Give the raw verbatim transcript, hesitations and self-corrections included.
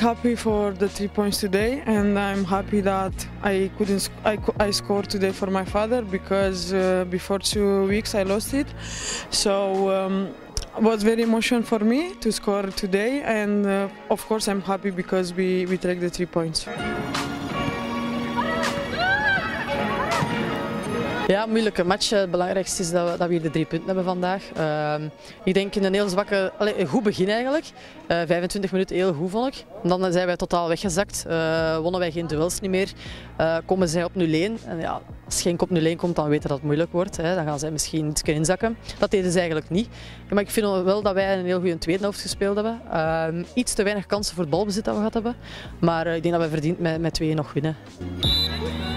happy for the three points today, and I'm happy that I couldn't I, I scored today for my father because uh, before two weeks I lost it. So um, it was very emotional for me to score today, and uh, of course I'm happy because we we take the three points. Ja, moeilijke match. Het belangrijkste is dat we, dat we hier de drie punten hebben vandaag. Uh, ik denk in een heel zwakke, allez, een goed begin eigenlijk. Uh, vijfentwintig minuten heel goed vond ik. Dan zijn wij totaal weggezakt. Uh, wonnen wij geen duels niet meer. Uh, komen zij op nul één. En ja, als Genk op nul één komt, dan weten dat het moeilijk wordt. Hè. Dan gaan zij misschien iets inzakken. Dat deden ze eigenlijk niet. Maar ik vind wel dat wij een heel goede tweede helft gespeeld hebben. Uh, iets te weinig kansen voor het balbezit dat we gehad hebben. Maar uh, ik denk dat we verdiend met, met twee nog winnen.